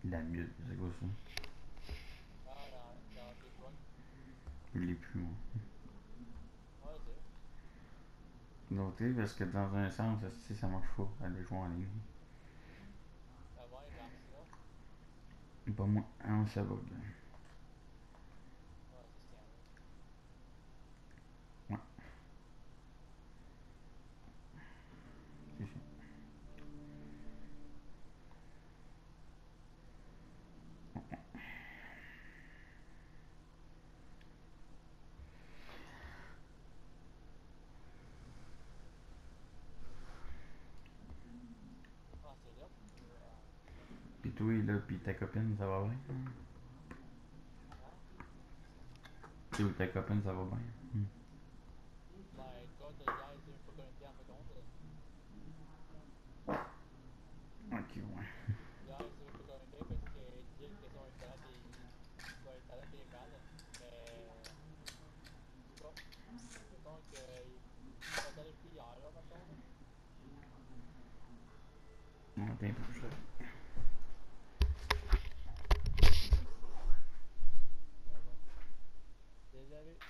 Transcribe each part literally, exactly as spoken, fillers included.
La mute, c'est quoi ça? Ah, dans, dans tes trucks. Je l'ai plus, moi. Ouais, je sais. L'autre, parce que dans un sens, si ça marche pas, aller jouer en ligne. Ah ouais, dans ça. Pas moi, hein, ça bug. Ouais, ça c'est arrivé. Ouais, c'est ça. Ah, c'est là. Euh, Pis toi, là, pis ta copine, ça va bien? hein? Toi, ta copine, ça va bien? Hmm. Ben écoute, hier, ils s'est même pas connecté en fin de compte. Ok, ouais. Hier, il s'est même pas connecté parce qu'il disait que son internet est. Son internet est mal. Mais. En tout cas, mettons que. Il est passé depuis hier, là, mettons, là. Non, t'es un peu plus. Mais bon. Désolé.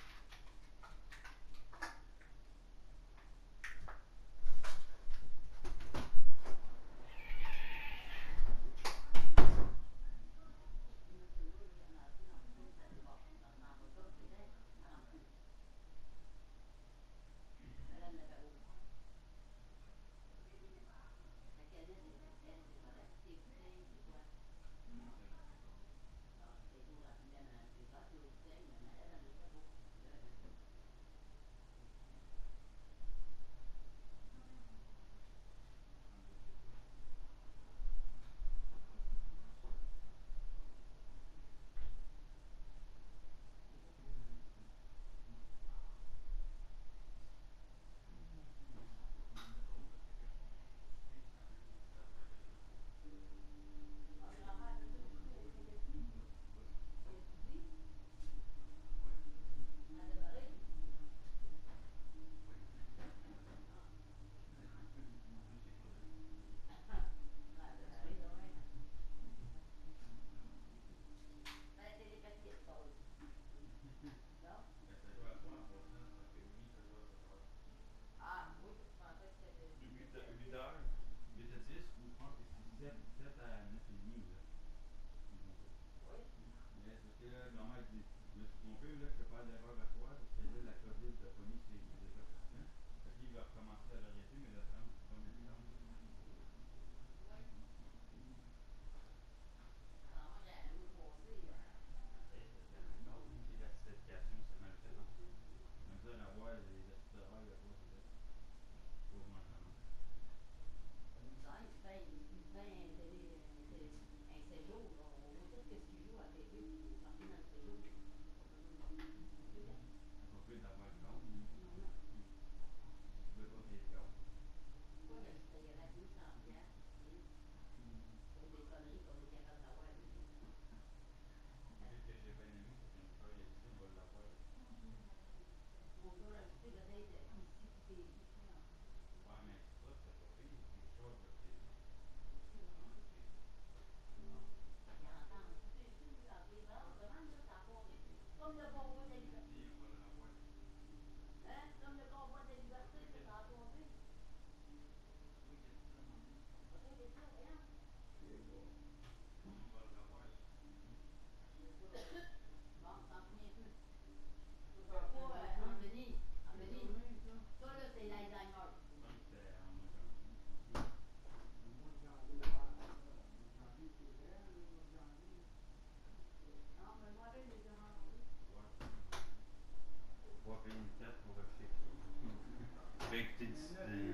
Pas payer une carte pour acheter qui. Je vais écouter du.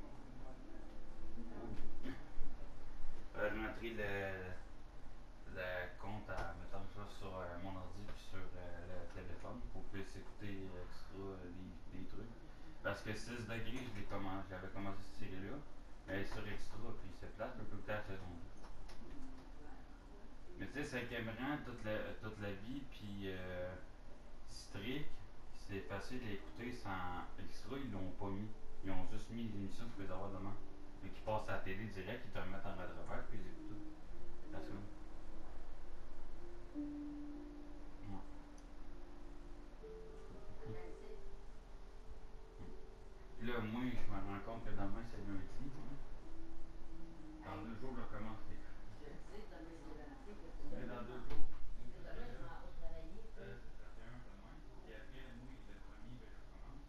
Euh, je mettrai le, le compte à, mettons ça, sur euh, mon ordi puis sur euh, le téléphone pour que puisse écouter extra euh, des, des trucs. Parce que six degrés, je l'ai commencé, j'avais commencé cette série-là. Elle est sur extra, puis c'est plate, je peux écouter la saison deux. Mais tu sais, cinquième rang, toute la, toute la vie, puis euh, strict, c'est facile à écouter sans extra, ils l'ont pas mis. Ils ont juste mis les émissions que tu peux avoir demain. Mais qui passent à la télé direct, ils te remettent en mode repère, puis ils écoutent tout la semaine. Puis là, moi, je me rends compte que demain, c'est lundi. Hein. Dans deux jours, je commence les. Mais dans deux jours. Euh, c'est trente et un demain. Puis après, moi, le premier, ben, je commence.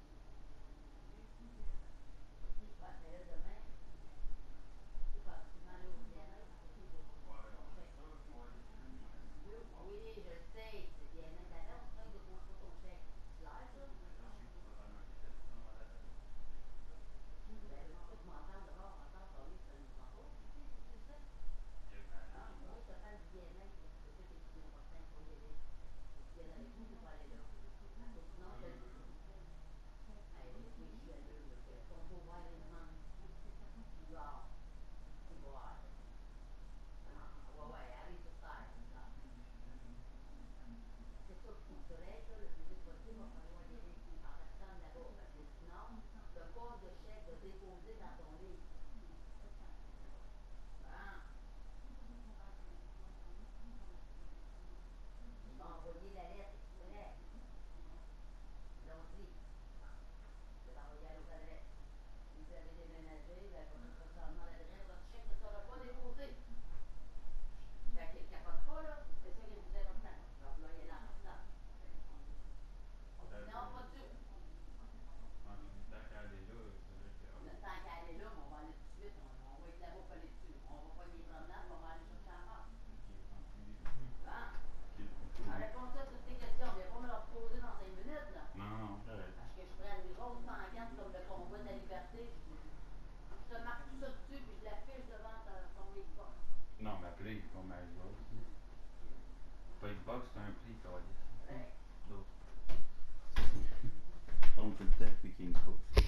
Non, mais appelez comme un Xbox. Pas Xbox, c'est un prix, Calis. D'autres. On peut le temps, puis King Cook.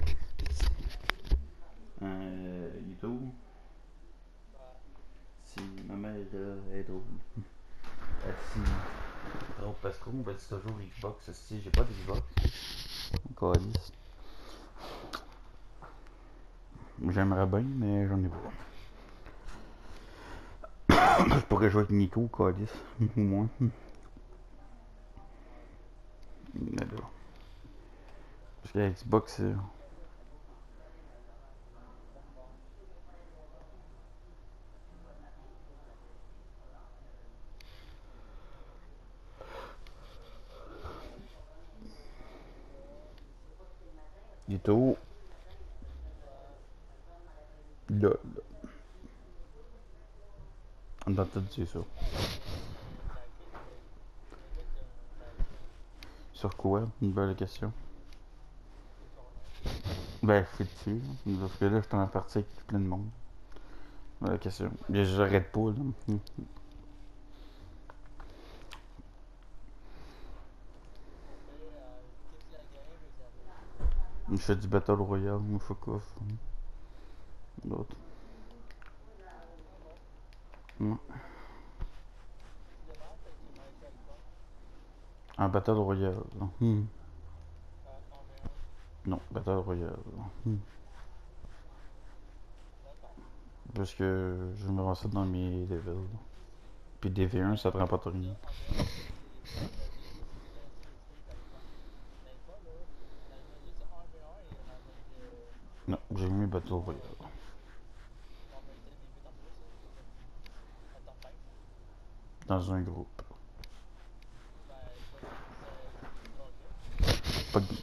Euh, YouTube. Si ma mère euh, est drôle. Euh, si. Drôle parce qu'on va dire toujours Xbox. Si j'ai pas d'Xbox. Calis. J'aimerais bien, mais j'en ai pas. Je pourrais jouer avec Nico, Calis. Au moins. Mais là. Parce que la Xbox, c'est. YouTube. Là, là. On a tout dit ça. Sur quoi? Une belle question. Ben, je suis dessus. Parce que là, je suis en partie avec plein de monde. Belle question. Mais j'arrête pas, là. Je fais du Battle Royale, ou fuck off. L'autre. Non. Un Battle Royale. Hmm. Non, Battle Royale. Hmm. Parce que je me rends ça dans mes levels. Puis D V un, ça prend pas trop rien. Non, j'ai mis Battle Royale. Dans un groupe. Pas de...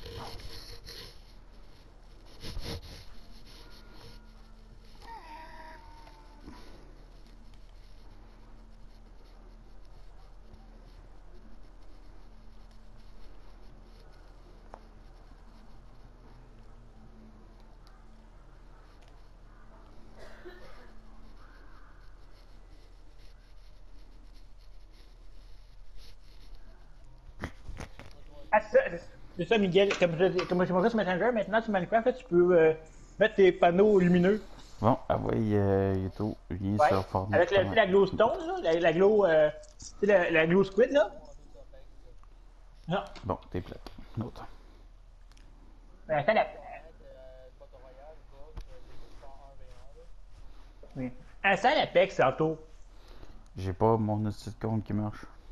Ah, c'est ça, c'est ça, Miguel. Comme je, comme je montré sur Messenger, maintenant sur Minecraft, là, tu peux euh, mettre tes panneaux lumineux. Bon, ah ouais, euh, Yoto, viens Ouais. sur Fortnite. Avec la, la glowstone, là, la, la glow, euh, tu sais, la, la glow squid, là. Non. Bon, t'es plate. L'autre. Mais attends, la... Oui. Instant la P E X, tantôt. J'ai pas mon petit compte qui marche.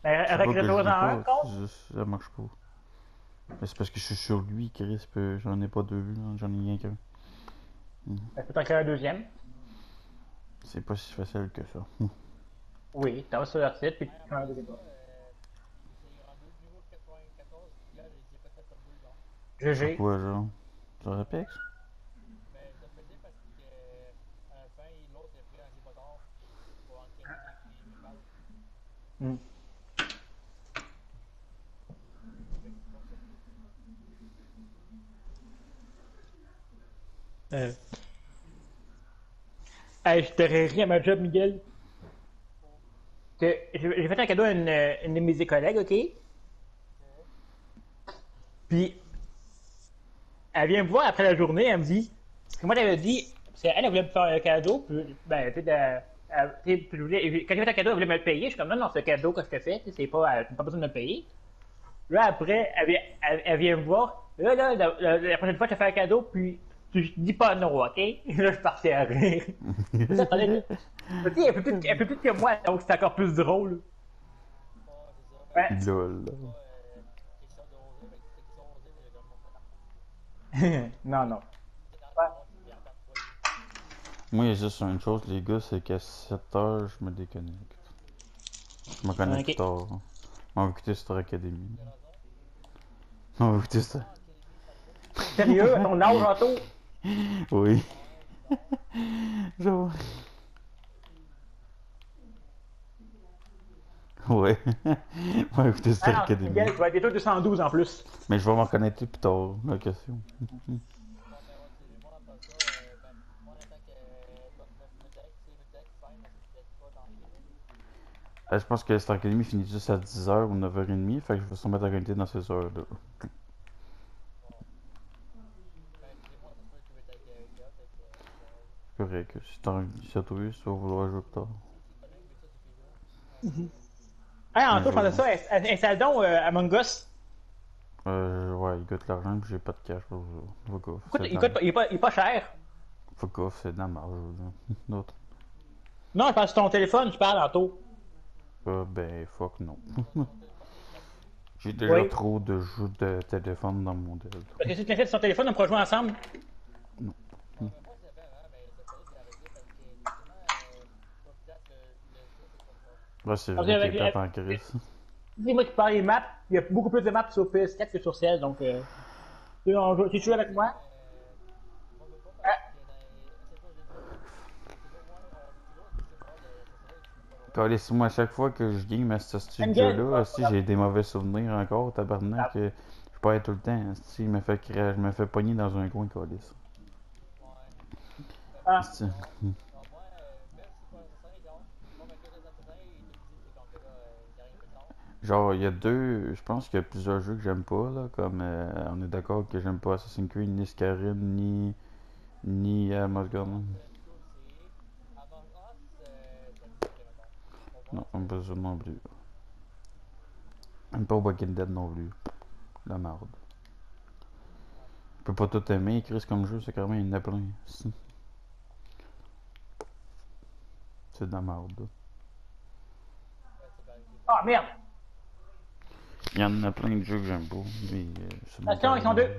Ben, C'est pas que je recrée-toi l'ai dans un pas, compte. c'est juste, ça marche pas. Mais c'est parce que je suis sur lui, Chris, puis j'en ai pas deux, là, j'en ai rien qu'un. Ben, tu peux t'en créer un deuxième. C'est pas si facile que ça. Oui, t'en vas sur leur site, puis Ouais, tu en crées un passant, deuxième compte. euh, c'est rendu niveau quatre-vingt-quatorze, puis là, j'ai j'ai fait top deux, genre. Sur G G. quoi, genre? Sur Apex? Mais ça faisait parce que, euh, à la fin, l'autre a pris un G-Botard pour entraîner mes, mes, mes balles. Hmm. Fait que c'est pour ça. Euh. Hey, je t'aurais ri à ma job, Miguel. Oh, Que j'ai j'ai fait un cadeau à une, une de mes collègues, ok? oh, Puis, elle vient me voir après la journée, elle me dit, parce que moi, elle avait dit, parce qu'elle, elle voulait me faire un cadeau, puis, ben, tu sais, de- elle- tu sais, puis je voulais- quand j'ai fait un cadeau, elle voulait me le payer. Je suis comme, non, non, c'est un cadeau que je te fais, tu sais, c'est pas, tu n'as pas besoin de me le payer. Là, après, elle, vient- elle, elle vient me voir, là, là, la, la- la prochaine fois, je te fais un cadeau, puis tu dis pas non, ok? Là, je partais à rire. Ça, fallait que- tu sais, elle fait plus, elle fait plus que moi, donc c'est encore plus drôle. oh, c'est ça. Mais Ouais. moi, Lol. c'est pas euh, quelque chose d'osé, fait que c'était quelque chose d'osé, mais j'ai comme, Non, non. c'est dans Ouais. le monde qui attend de toi. Moi, il y a juste une chose, les gars, c'est qu'à sept heures, je me déconnecte. Je me connecte plus Ok. tard. On va écouter Star Academy. Quelle raison? On va écouter ça. Ah, Academy, ça le fait. Sérieux, à ton âge, Anto? Oui. Ouais, c'est bon. Genre. Ouais. On va écouter Star Ah non, Academy. Miguel, tu vas être bientôt deux cent douze en plus. Mais je vais m'en connecter plus tard, la question. Bon, mais ouais, c'est moi, après ça, euh, ben, moi, en tant que euh, me, me deck, tu sais, me deck fine, mais c'est peut-être pas dans les minutes. Euh, je pense que Star Academy finit juste à dix heures ou neuf heures trente, fait que je vais sûrement être connecté dans ces heures-là. Bon. Ben, tu sais, moi, ça se peut que tu veux être avec avec elle, fait que, euh, c'est correct. Correct. Si t'as envie de chatouiller, tu vas vouloir jouer plus tard. Si tu connais, mais ça, c'est toujours. Ouais. Ah, Un Anto, je jour. pensais ça, ins- installe donc euh, Among Us. Euh, ouais, il coûte l'argent pis j'ai pas de cash pour jouer. Fuck off. Écoute, C'est de il, la coûte pas- il, est pas, il est pas cher. Fuck off, c'est de la marge, D'autres. Non, je pense que sur ton téléphone, tu parles, Anto. Euh, ben, fuck non. Ton, ton téléphone, il est gratuit. J'ai déjà Oui. trop de jeux de téléphone dans mon deal. Parce que si tu l'installes sur ton téléphone, on pourra jouer ensemble. Non. Ouais, mais moi, je l'avais avant, mais ça fallait que j'ai arrêté parce que c'est tellement euh, pas plate le, le jeu, c'est pas ça. Ouais, c'est Parce vrai qu'avec- qu'il est plate en crise. C'est moi qui parle des maps. Il y a beaucoup plus de maps sur P S quatre que sur celle, donc. Euh, tu veux, on joue- tu joues avec moi? Euh, moi, je veux pas parce Ah, que dans les. À chaque fois que j'ai déjà joué, c'est toujours, ouais, on est toujours obligé de voir de s'assurer que c'est pas vrai. Calisse-moi, à chaque fois que je game à ce style de Engel. jeu-là, si j'ai des mauvais souvenirs encore, tabarnak, Ah. que je peux être tout le temps. Si, il me fait cra- je me fais pogner dans un coin, calisse. Ouais. Ben, Ah. moi, Si. non. Non, moi, euh, même si c'est pas un assassin, genre, bon, ben, que les assassins, il est obligé, c'est comme que là, euh, il y a rien fait de tard. Genre, il y a deux. Je pense qu'il y a plusieurs jeux que j'aime pas, là. Comme euh, on est d'accord que j'aime pas Assassin's Creed, ni Skyrim, ni. ni euh, Must Gun. Avant Us, cool, c'est. Avant Us, euh, t'aimes ça, que, mettons. Pour moi, Non, c'est. pas ça non plus. Même pas Walking Dead non plus. La merde. Ouais. Je peux pas tout aimer, Chris comme jeu, c'est quand même, il y en a plein. C'est de la merde. Ouais, c'est pas. C'est Ah, pas. merde! Il y en a plein de jeux que j'aime pas. Mais, euh, c'est mon Attention, ils sont carré. deux.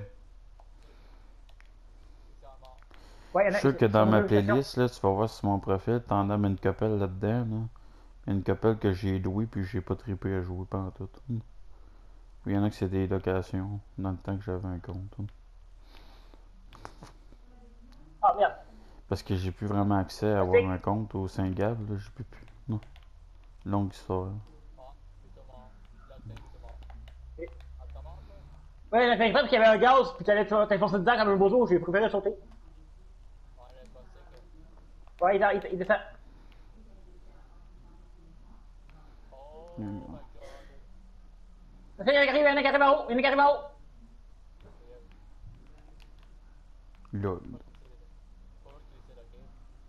C'est ça, mort. Ouais, il y Je en a. suis sûr que ils dans sont ma deux, attention. playlist, là, tu vas voir sur mon profil, t'en as une couple là-dedans. Là. Une couple que j'ai loué puis j'ai pas trippé à jouer pendant tout. Il y en a que c'est des locations dans le temps que j'avais un compte. hein. Ah, merde. Parce que j'ai plus vraiment accès à avoir un compte au Saint-Gab, là, j'ai plus plus. Non. Longue histoire. Ah, c'est ça, mort. Là, t'es, c'est mort. Et- Ah, t'as mort, toi? Ouais, j'ai fait qu'il y avait un gaz, puis t'allais t'allais foncer dedans comme un bozo, j'ai préféré sauter. Ouais, là, pas c'est que. Ouais, il, il, il descend. Oh Mm. my god. Il y en a qui arrive, il y en a qui arrive en haut, il y en a qui arrive en haut. Lol. Pas là que tu décides, ok?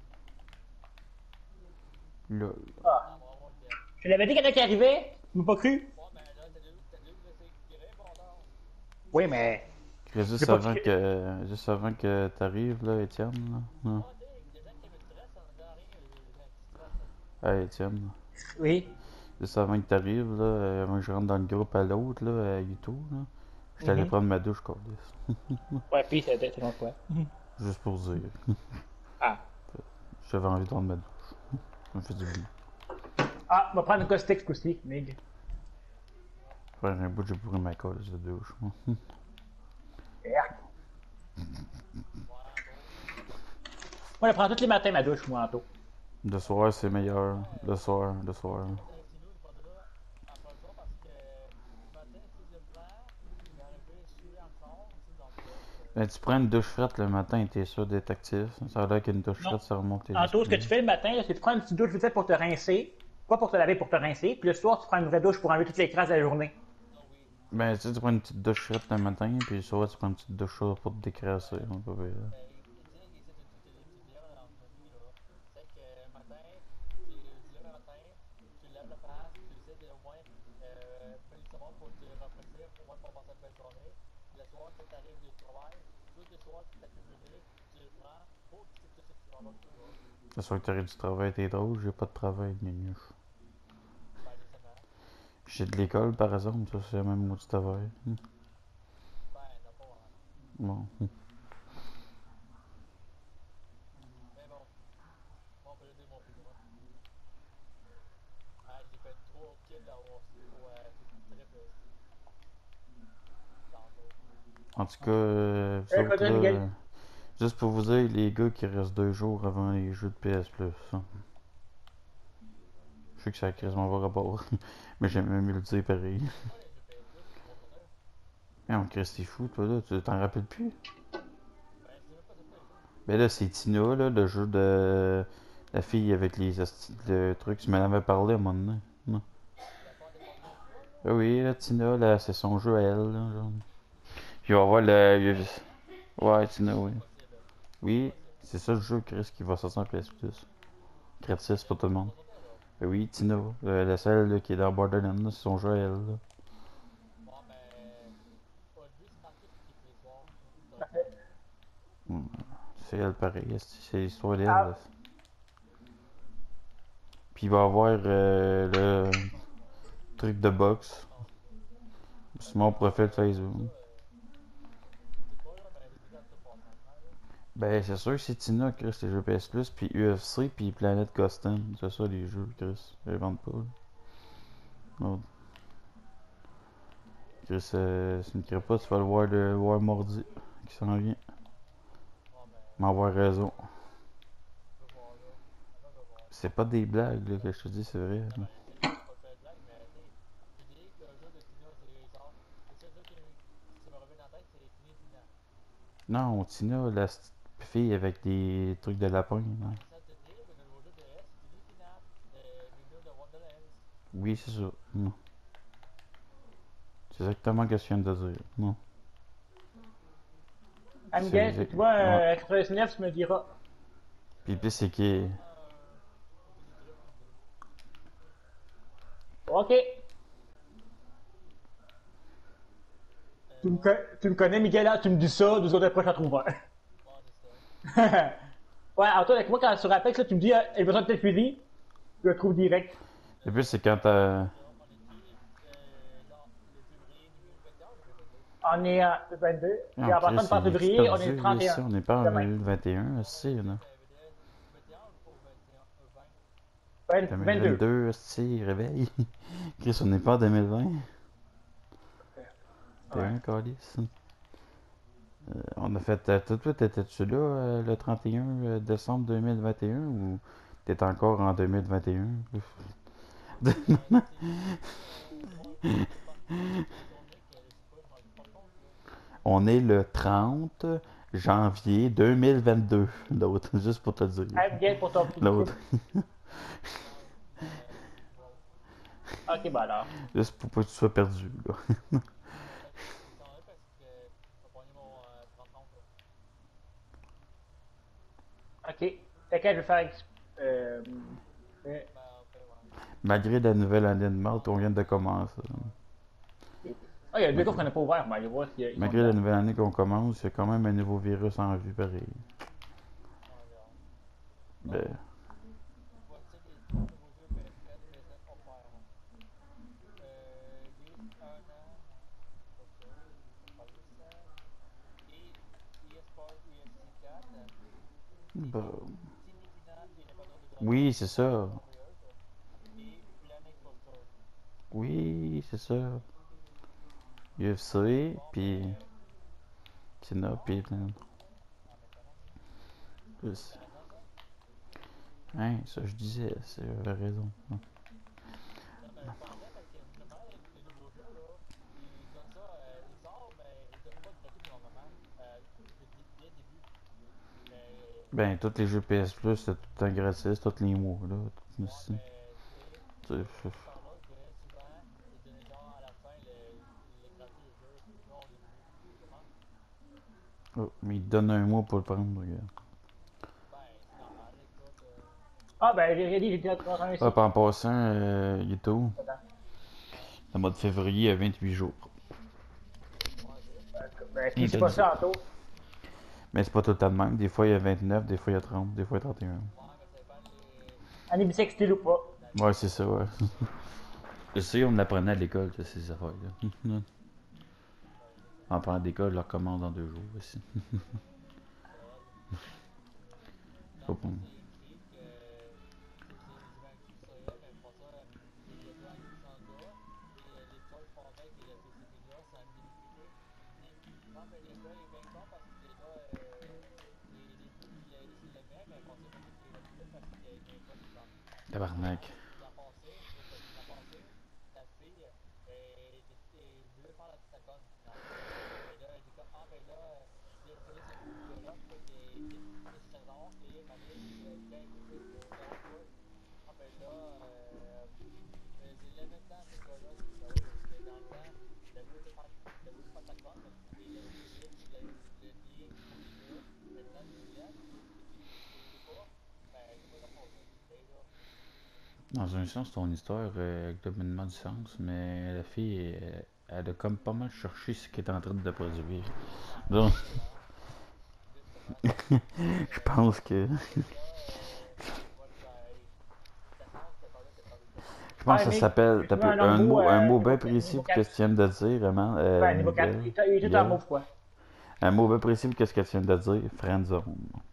Lol. Ah. Ah, bravo, ok. Je te l'avais dit qu'il y en a qui arrivaient, tu m'as pas cru? Ouais, mais là, t'as dû, t'as dû laisser expirer, bordel. Oui, mais. Juste J'ai pas avant de- que. Juste avant que t'arrives là, Étienne. Là. Non. Ah, tu sais, des gens qui me stressent, ça ne dit rien, j'ai j'ai un petit stress. Hey Étienne. Oui. Juste avant que t'arrives, là, euh, avant que je rentre dans le groupe à l'autre, là, à YouTube, là, j'étais allé Mhm. prendre ma douche, câlisse. Ouais, puis c'était c'est long quoi. Juste pour dire. Ah. J'avais envie de prendre ma douche. Ça me fait du bien. Ah, on va prendre une caustique ce coup-ci, Mig. Faire un bout, j'ai pourri ma colle de douche. moi. Merde. Moi, je prends tous les matins ma douche, moi, Anto. Le soir, c'est meilleur. Le soir, le soir. Euh, sinon, il faudra après ça parce que le matin, si je le prends, je vais arriver suer encore, tu sais, dans le bloc. euh, Ben, tu prends une douche frette le matin, t'es sûr d'être actif. Ça a l'air qu'une douche Non. frette, ça remonte tes Anto, ce que esprits. tu fais le matin, là, c'est que tu prends une petite douche vite fait pour te rincer. Pas pour te laver, pour te rincer. Puis le soir, tu prends une vraie douche pour enlever toutes les crasses de la journée. Ah oui. Ben, tu sais, tu prends une petite douche frette le matin, puis le soir, tu prends une petite douche chaude pour te décrasser. On peut dire. Ben, tu sais, ici, tu tu- tu- tu dirais dans notre vie, là. C'est que le matin, tu, tu lèves le matin, tu lèves la face, tu essaies de au moins euh, mettre du savon pour te rafraîchir, au moins pour passer une belle journée. Le soir, quand tu arrives du travail, tout le soir, tu t'accumules, tu le prends, pour que tu sais tout ce que tu vas avoir tout ça. C'est sûr que t'arrives du travail, t'es drôle, j'ai pas de travail, gnougnouche. Ben, justement, J'ai de l'école, par exemple, ça, c'est le même mot de travail. Hmm. ben, non, pas vraiment. Bon. Hmm. Mais bon, moi, on peut le dire mon plus gros. Ah, j'ai fait trois kills au, au euh, triple tantôt. En tout cas, euh, vous Euh, autres, continue, là, Miguel. euh, juste pour vous dire, les gars qui restent deux jours avant les jeux de P S Plus. hein. Je sais que ça a quasiment pas rapport, mais j'aime mieux le dire pareil. C'est quoi les G P S Plus qui vont tourner? Eh, on Christ, t'es fou, toi, là, tu t'en rappelles plus? Ben, je sais même pas c'est quoi les jeux. Ben là, c'est Tina, là, le jeu de la fille avec les esti- le truc, tu m'en avais parlé à un moment donné. Non? La part des Pokémon Go, là? Ah oui, là, Tina, là, c'est son jeu à elle, là, genre. Puis on va voir le... Ouais, Tina, oui. Impossible. Oui, Impossible. c'est ça le jeu, Chris, qui va sortir en P S Plus. Gratis pour tout le Ils monde. vont sortir, là. Ben oui, Tina, euh, la celle là, qui est dans Borderlands, là, c'est son jeu à elle, là. Bon, ben, pas lui, c'est marqué pour qu'il puisse voir. Donc, euh, Hmm. C'est elle pareil, esti, c'est l'histoire d'elle. Ah. là. Puis il va y avoir euh, le truc de boxe non, c'est sur mon profil Facebook. ça. Euh, je sais pas, là, mais j'ai vu dans le passant, là. Ben c'est sûr que c'est Tina, Chris, les jeux P S Plus, puis U F C, puis Planet Custom. C'est ça les jeux, Chris. Ils les vendent pas. là. Non. Chris, euh, si tu me crées pas, tu vas le voir le voir mardi qui s'en vient. Bon, ben, M'avoir raison. je vais voir, là. Attends, je vais voir. C'est pas des blagues là, que je te dis, c'est vrai. Non, là. mais je sais que c'est pas fait de blague, mais tu sais, tu dis que le jeu de Tina, c'est genre. Le seul jeu qui, qui me revient dans la tête, c'est Tiny Tina. Non, Tina, la petite fille avec des trucs de lapin. là. Ouais, c'est ça, te dire, mais le nouveau jeu de S, c'est Tiny Tina, le milieu de Wonderlands. Oui, c'est ça. Non. C'est exactement ce que je viens de dire. Non. Ah, C'est Miguel, si exact- tu vois ouais. euh, quatre-vingt-dix-neuf, tu me diras. Puis le pire, c'est qu'il. Euh, c'est du trip, hein, deux. Ok. Euh, Tu me, ouais, co- tu me connais, Miguel, là, tu me dis ça, deux autres après, j'en trouve un. ouais, c'est ça. Ouais, alors toi, avec moi, quand sur Apex, là, tu me dis, euh, j'ai besoin de tel fusil, je le trouve direct. Le pire, c'est quand t'as. Ça, on est-tu, euh, genre, le février deux mille vingt et un ou deux mille vingt-deux? On est en vingt-deux. Ah, Et en Chris, partant de fin il est février, on est perdu, le là, trente et ici. un. On n'est pas en Demain. deux mille vingt et un, aussi, là. vingt et un ou vingt et un, euh, vingt? vingt- vingt-deux. deux mille vingt-deux, aussi, réveil. Chris, on n'est pas en deux mille vingt. T'es Ouais. un calice. Euh, on a fait. euh, Tout de suite, étais-tu là euh, le trente et un euh, décembre deux mille vingt et un ou t'es encore en deux mille vingt et un? Euh, c'est- c'est- ouais, c'est pas- c'est une journée que, je sais pas, je m'en rends pas compte, là. On est le trente janvier deux mille vingt-deux. L'autre, juste pour te le dire. Hey, Miguel, pour ton petit L'autre, Ouais, ben, wow. Ok, bah alors. juste pour pas que tu sois perdu. Là. Ouais, ça va parce que j'ai pogné mon euh, trente trente, là. Ok. T'inquiète, je vais faire. exp- Euh, euh, Ben, en fait, ouais. Malgré la nouvelle année de mort qu'on vient de commencer. Ah, il y a deux coffres qu'on n'a pas ouvert, on va aller voir s'il y a. ils sont Malgré la dedans. nouvelle année qu'on commence, il y a quand même un nouveau virus en vue pareil. Ouais, regarde. Ben, Voici les trois nouveaux jeux P S quatre, P S neuf offerts. Bah, Tinipina et l'Équateur de oui, Dragon, c'est ça. et Planet Coaster. Oui, c'est ça. U F C, Bon, puis ben, Tina, non, puis plein ah, mais ça, non, c'est plus. intéressant ça. Hein, ça je disais, c'est j'avais raison. Non, mais je pensais parce que justement, les, les nouveaux jeux, là, ils donnent ça, euh, ils sortent, mais ils donnent pas gratuit pour le moment, euh, dès, dès le début. Mais, Ben, tous les jeux P S Plus, c'est tout le temps gratis, tous les mois, là. Tout ouais, aussi. mais, tu sais, Tu sais, j'ai entendu par là que souvent, ils donnaient genre à la fin le, les gratuits du jeu, genre au début. Tu comprends? oh, mais il te donne un mois pour le prendre, regarde. Ben, c'est normal, écoute. Euh, Ah, ben, j'ai j'ai dit, j'ai dit notre un Hop, ici. en passant, euh, il est où? Attends. Le mois de février à vingt-huit jours. ouais, ok. Ben, Il si c'est te pas dit. ça, tantôt. Mais c'est pas tout le temps de même. Des fois il y a vingt-neuf, des fois il y a trente, des fois il y a trente et un. Ouais, mais ça dépend les, Un bisextile ou pas. l'année. Ouais, c'est ça, ouais. Je sais, on l'apprenait à l'école, tu sais, ces affaires-là. Ben, c'est ça. En parlant d'école, je le recommande dans deux jours aussi. Fred. Dans Pas le pour fond, moi. c'est écrit que c'est c'est du vingt-huit sur elle, mais pour ça, il y a deux cents gars. Et euh, l'école fondait que ce- ces filles-là, c'est unlimited. Puis, non, mais les gars, ils sont bien cons parce que les gars, euh, les, les filles, ils ils- ils l'aimaient, mais pour ça, il fallait qu'ils restent plus parce qu'il y avait bien pas de comme. Tabarnak. Mettons, dans le passé, écoute, dans le passé, ta fille, euh, était- elle voulait faire la petite conne, dans le fond. Et là, elle dit comme, ah, ben là, euh, là, là, c'est un petit gars-là, fait que, il il se trésor, et Mané, il a dit, écoute, c'est drôle, toi. Ah, ben là, euh, euh, je l'aimais tant, ce gars-là. Je dis, ben oui, parce que dans le temps, t'as voulu te faire, t'as voulu faire ta conne, mais tu l'as tu l'as- tu l'as- tu l'as nié pour des gars. Maintenant, tu l'aimes, et tu, tu le veux pas. Ben, c'est pas ta faute, là. Tu sais, là. Dans un sens, ton histoire euh, a complètement du sens, mais la fille, elle, elle a comme pas mal cherché ce qu'elle est en train de produire. Ben, Donc, justement. Justement. je Mais, pense que. fait que là, euh, moi, je dis, hey, ta chance que par là, t'as parlé de ça. Je pense Ah, que ça mais s'appelle. j'ai T'as trouvé peu, un autre un mot, mot, un euh, mot niveau, bien précis niveau pour ce que quatre. tu viens de dire, vraiment, euh, Ben, niveau quatre. Miguel. Il est il est tout en Miguel. mot, quoi. Un mot bien précis pour ce que tu viens de dire, friendzone.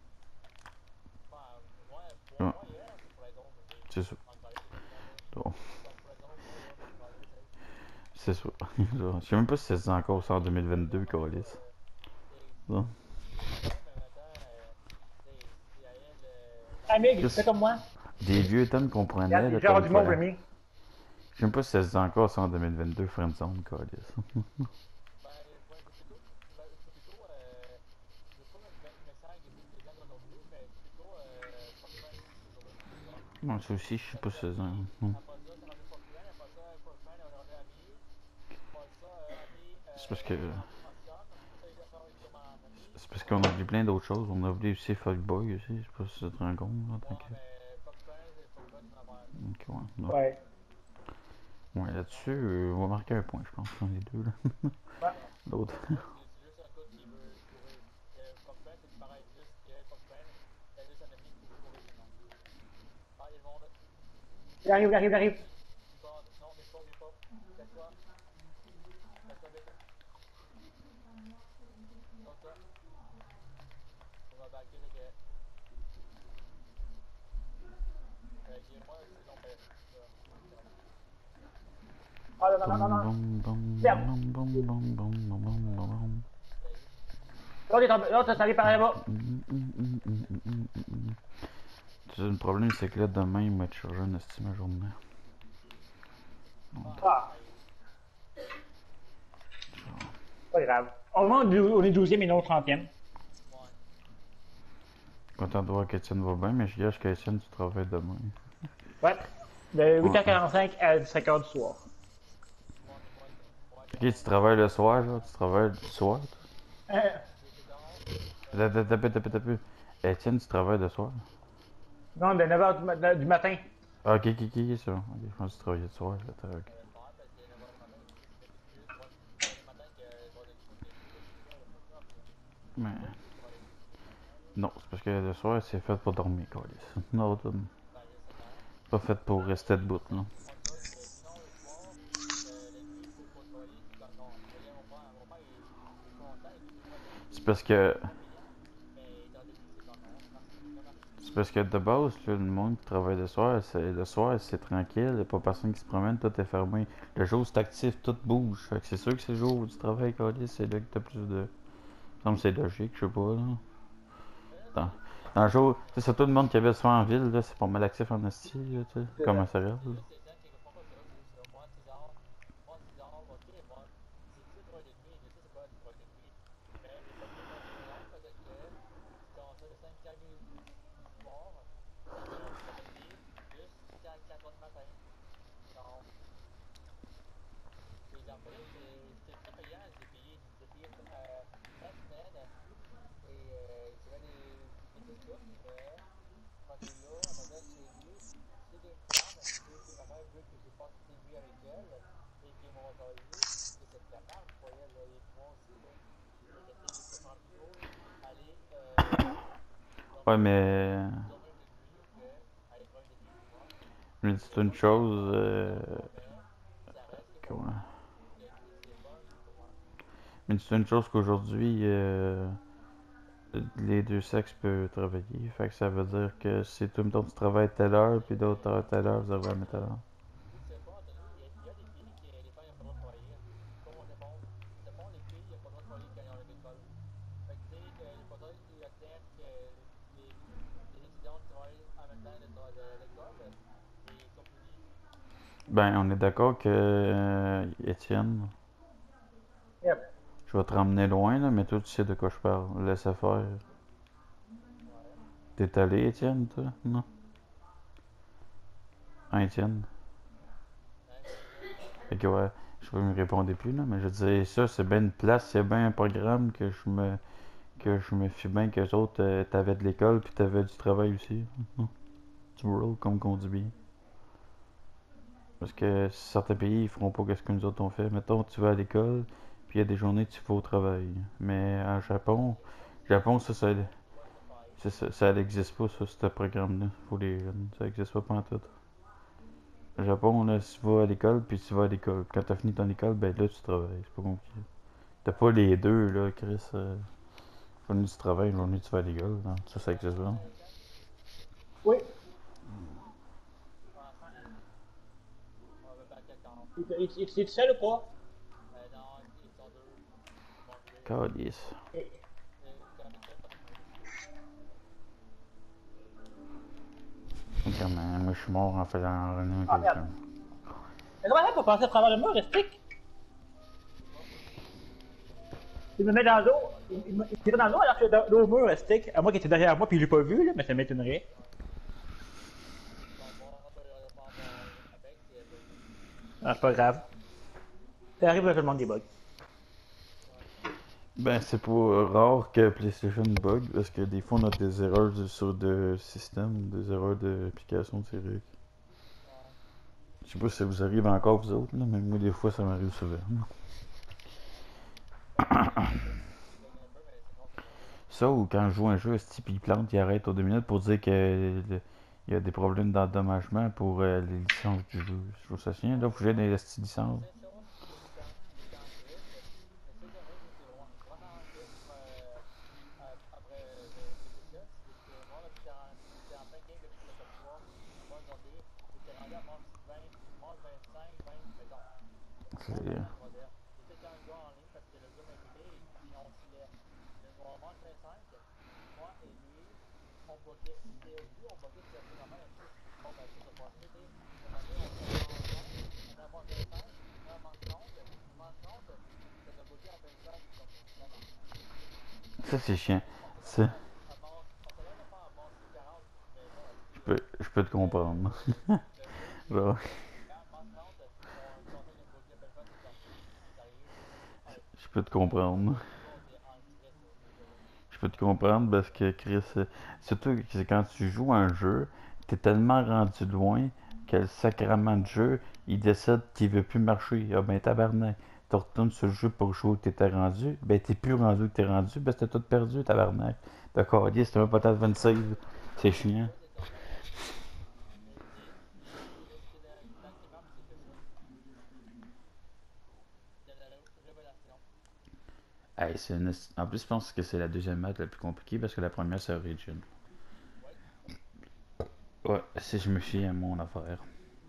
Ben, ouais, pour Ouais, moi, hier, c'est pour les autres, mais c'est. c'est ça. En calais, c'est tout le monde, là. Bon, Comme pour les autres, moi, là, mais en calais, c'est. c'est ça. Je sais même pas si ça se dit encore ça en Ben, c'est ça, deux mille vingt-deux, dans le fond, Calis. euh, c'est Bon. c'est vieux, mais maintenant, euh, c'est c'est à elle, euh, Amig, Qu'est-ce- fais comme moi. Des vieux thèmes qu'on prenait, Regarde, là, il genre comme du quoi. monde, Rémi. Je sais même pas si ça se dit encore ça en deux mille vingt-deux, friendzone, Calis. ben, ouais, c'est plutôt, ben, c'est plutôt, euh, je veux pas mettre me- message des, des gens non plus, mais c'est plutôt, euh, fuck friend aujourd'hui, tu vois. Moi, ça aussi, je sais Ça pas dit si ça se ami, dit. après ça, c'est rendu fuck friend, après ça, fuck friend, on est rendu ami, après ça, euh, ami, C'est parce que. euh, en, en chum, ça, il encore une comme en ami, C'est parce qu'on a oublié plein d'autres choses. On a oublié aussi Fuckboy aussi. Je sais pas si ça te rend compte, là, en tant ouais, que. mais fuck friend, c'est fuck friend, c'est une affaire, là. Ok, ouais. Bon. Ouais. Ouais, là-dessus, euh, on va marquer un point, je pense, dans les deux, là. Ouais. Ouais. L'autre. Là, c'est c'est juste un gars qui veut trouver. Euh, fuck friend, c'est pareil, c'est juste que fuck friend, c'est juste un ami qui veut trouver du monde. Ah, il y a le monde. Il arrive, il arrive, il arrive. Il, il part. Non, mais pas, mais pas. Casse-toi. Casse-toi vite. Sors-toi. On va backer, c'est que. Euh, Guillermo, sinon, ben. Là, c'est vraiment. Ah, non, non, non, non, Bum, non. bum, bum, Merde. bum, bum, bum, bum, bum, bum, Euh, bum. t'as eu. L'autre est tombé, l'autre, ça arrive par là-bas. Hum, hum, hum, hum, hum, hum, hum. Tu sais, le problème, c'est que là, demain, il m'a chargé un estime à journée. Ah, Ah, aïe. pas grave. Au moins, on est douzième et non trentième. Ouais. Content de voir qu'Étienne va bien, mais je gâche qu'Étienne, tu travailles demain. Ouais. De huit Ouais. heures quarante-cinq à cinq heures du soir. Ouais, mais moi, c'est. Ouais, Ok, dehors, tu là. travailles le soir, là? Tu travailles le soir? Euh, C'est c'est dehors. Attends, Euh, attends, attends, attends, attends. Étienne, tu travailles le soir? non, de neuf heures du, ma- du matin. Ah, ok, ok, ok, ok, c'est bon. Ok, je pense que tu travaillais le soir. Attends, ok. ça l'espère, parce que neuf heures du matin, c'est c'est juste trois heures du matin que je vais aller coucher, coucher, coucher, là, fuck off, là. Mais. Je vais aller coucher maintenant, là. Non, c'est parce que le soir, c'est fait pour dormir, Calis. Non, c'est Ben, justement. pas fait pour rester debout, là. Moi, le gars, il avait dit non, le soir, euh, la nuit, il faut, faut travailler. Je dis comme non. Regarde, mon père, mon père, il, il est content, il veut tout le temps dormir. C'est Il, parce il est que. content payant, mais il est en dépression. C'est parce que de base, là, le monde qui travaille le soir, c'est, le soir, c'est tranquille, il a pas personne qui se promène, tout est fermé. Le jour, c'est actif, tout bouge. Fait que c'est sûr que c'est le jour où tu travailles, Calis, c'est là que t'as plus de. Ça me semble que c'est logique, je sais pas, là. Mais là, Dans, c'est. dans le jour, c'est surtout le monde qui avait soin en ville, là, c'est pas mal actif en esti, là, tu sais, C'est comme vrai. un céréal. C'est juste quelqu'un qui comprend pas ça, c'est juste euh, moi, six heures, moi, six heures, ok, moi, c'est tu trois heures trente, je sais c'est quoi trois heures trente, mais les papiers d'assurance faisaient que tu commençais de cinq heures du soir, puis que tu t'as payé jusqu'à quatre heures du matin. Donc, les employés, c'est c'était très payant, j'ai payé, j'ai payé euh, cinq semaines, et euh, j'avais des, des petites coupes, mais rendu là, à maintenant, c'est lui, c'est une femme, et que ma mère veut que je passe des nuits avec elle, et qu'ils m'ont travaillé, et c'est de la merde pour elle, là, et pour moi aussi, là. Fait que, tu sais, je préfère plutôt aller euh, Ouais, dormir, mais. dormir de nuit que aller travailler de nuit, tu vois. Je me dis, C'est c'est une pas que c'est chose. bon, c'est Euh, pas bon, mais ça reste que bon. comment? De nuit, c'est bon pour moi. Mais c'est une chose qu'aujourd'hui, euh, les deux sexes peuvent travailler. Fait que ça veut dire que si tout le temps tu travailles à telle heure, puis d'autres heures à telle heure, vous avez à mettre à l'heure. Si tu sais pas, Anthony, il y, a- il y a des filles que les femmes n'ont pas le droit de travailler. Comme au Japon. Au Japon, les filles n'ont pas le droit de travailler quand ils ont l'école. Fait que, tu sais, euh, le fauteuil, il accepte que les, les étudiants travaillent en même temps de, tra- de l'école et ils sont punis. Ben, on est d'accord que, euh, Étienne, Yep. je vais te ramener loin, là, mais toi, tu sais de quoi je parle. Laisse faire. Ouais. T'es allé, Étienne, toi? Non? Hein, Étienne? Hein, c'est ça. Fait que ouais, je sais pas, il me répondait plus, là, mais je disais, ça, c'est bien une place, c'est bien un programme que je me, que je me fie bien qu'eux autres, euh, t'avais de l'école, puis t'avais du travail aussi. Mhm. Du world, comme qu'on dit bien. Parce que certains pays, ils feront pas ce que nous autres on fait. Mettons, tu vas à l'école, puis il y a des journées que tu vas au travail. Mais à Japon, C'est c'est Japon, juste ça, que ça, tu vois le travail. ça, ça, ça n'existe pas, ça, ce programme-là, pour les jeunes. Ça n'existe pas pantoute. Au Japon, là, si tu vas à l'école, puis tu vas à l'école. Quand t'as fini ton école, ben là, tu travailles. C'est pas compliqué. T'as pas les deux, là, Chris. Euh, journée du travail, journée tu vas à l'école. Non, ça, ça T'es un existe pas. enfant, Étienne? Oui. Ah, c'est. On va battre quelqu'un. Il il- il- il est seul ou pas? Euh, non, ils sont deux. Ils vont jouer. Euh, Calice. Et- euh, quand Étienne va finir. Quand même, moi, je suis mort en faisant revenir Ah merde. quelqu'un. Mais comment ça pour passer à travers le mur, le stick? Je sais pas. Il me met dans l'eau. Il, il me il me tire dans l'eau alors que dans l'eau au mur, le stick. À moi qui était derrière moi, puis je l'ai pas vu, là, mais ça m'étonnerait. Ouais. Bon, bon, on peut le prendre avec si elle veut. Ah, c'est pas grave. Ça arrive à tout le monde des bugs. Ouais. Ben, c'est pas euh, rare que PlayStation bug, parce que des fois, on a des erreurs de, sur de système, des erreurs d'application de série. Ouais. Je sais pas si ça vous arrive encore, vous autres, là, mais moi, des fois, ça m'arrive souvent. Ben, moi, ça, ça, ça bug un peu, mais c'est rare que ça m'arrive. Ça, ou quand je joue un jeu, esti, puis il plante, il arrête aux deux minutes pour dire que le- il y a des problèmes d'endommagement pour euh, les licences du jeu. Je trouve ça chien, là, faut que j'ai des esti La licences. seule chose qui est quand, qui est quand triste, la seule chose qui est vraiment, vraiment triste euh, ap- après euh, PlayStation, c'est que moi, là, j'étais en, j'étais en plein game de PlayStation trois, une bonne journée, j'étais rendu à manche vingt, manche vingt-cinq, vingt, mettons. Moi, C'est- pendant le moderne. J'étais quand je jouais en ligne parce que le gars m'invitait et puis on filait. Le noir manche vingt-cinq, moi et lui, on bloquait. Tu sais, au début, on bloquait, c'était assez normal un peu. Bon, ben, ça, ça passait, tu sais. À un moment donné, on était à manche vingt, on était à manche vingt-cinq, on a manche trente, manche trente, ça nous a bloqué en plein face, comme, non, non. Ça, c'est chiant. On se Ça, rendait à, à manche, on se rendait pas à manche quarante, mais bon, je est-ce peux, que je peux te comprendre. le, le gars, il, Genre, quand manche trente, on est en train de me bloquer en plein face, c'est comme, sérieux? Ah, je peux te nous comprendre. autres, nous autres, on est en stress, là, ces gars-là. Je peux te comprendre parce que Chris, euh, surtout que c'est quand tu joues à un jeu, t'es tellement rendu loin que le sacrement de jeu, il décide qu'il veut plus marcher. Ah ben tabarnak, tu retournes sur le jeu pour jouer où t'étais rendu, ben t'es plus rendu où t'es rendu, ben c'était tout perdu, tabarnak. D'accord, c'était même pas ta vingt save. C'est chiant. Oui, c'est ça. Mais c'est. Qu'est-ce que dans, dans quelle map c'est fait ça? Dans la ré- révélation. Hey, c'est une- En plus, je pense que c'est la deuxième map la plus compliquée parce que la première c'est Origin. Oui. Ouais, si je me fie à mon affaire.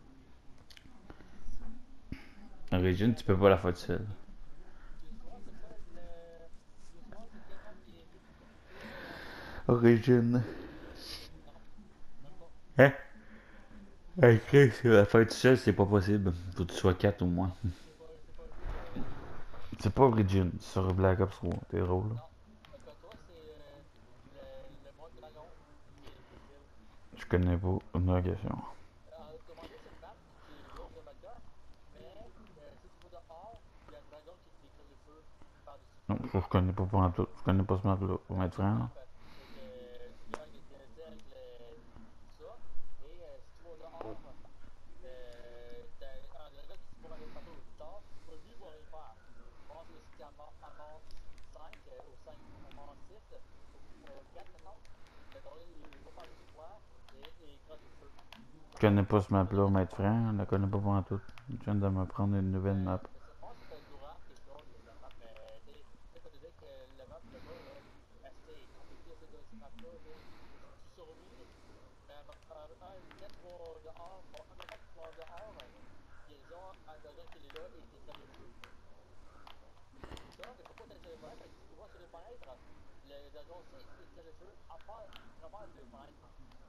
Origin, tu peux pas la faire tout seul. Tu sois, c'est ça, le. Tu sois, c'est quel nom qui est plus compliqué euh, en plus? Origin. Non, même pas. Hein? Hey Chris, la faire tout seul, c'est pas possible. Faut que tu sois quatre au moins. C'est pas, c'est pas le jeu de. C'est pas Origin, c'est sur Black Ops trois. T'es drôle, là. Non. Parce que toi, c'est euh, le, le mode dragon qui est difficile. Je connais pas une question. Alors, comment dire, c'est une map qui, qui est lourde de batteur, mais euh, si tu vas dehors, il y a un dragon qui te décolle le feu par-dessus Non, toi. ça, je connais pas pour tout. Je connais pas ce map-là, pour C'est mettre ça le franc, map. là. Fait que euh, tu gagnes des D L C avec le, ça. Et euh, si tu vas dehors, euh, t'as un dragon qui se promène partout où tu sors, pas lui, il va rien faire. Je pense que si tu en amasses cinq, euh, ou cinq, on mange six, ou quatre, mettons, le dragon il va par-dessus toi et, et il crosse le feu. Je connais pas ce map-là, mettre franc. Je la connais pas pour tout. Je viens de me prendre une nouvelle map. Euh, je pense que c'est Dora quelque chose, la map, mais tu sais, tu peux te dire que la map là-bas, là, assez compliqué, cette, cette map-là, tu sais. Si tu survis, mais un, un, un minute tu vas dehors, bon, un moment tu vas dehors, il y a déjà un dragon qui est là et qui crève le feu. Ça, il faut pas t'aller sur les fenêtres, parce que si tu vas sur les fenêtres, le dragon aussi, il crève le feu à part, à travers les fenêtres.